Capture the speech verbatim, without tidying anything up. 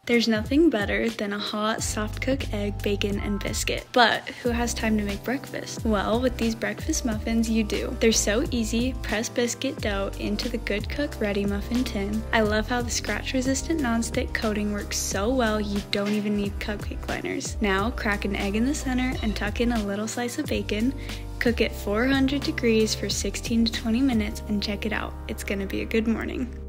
There's nothing better than a hot, soft-cooked egg, bacon, and biscuit. But who has time to make breakfast? Well, with these breakfast muffins, you do. They're so easy. Press biscuit dough into the GoodCook Ready Muffin tin. I love how the scratch-resistant nonstick coating works so well you don't even need cupcake liners. Now, crack an egg in the center and tuck in a little slice of bacon. Cook at four hundred degrees for sixteen to twenty minutes and check it out. It's gonna be a good morning.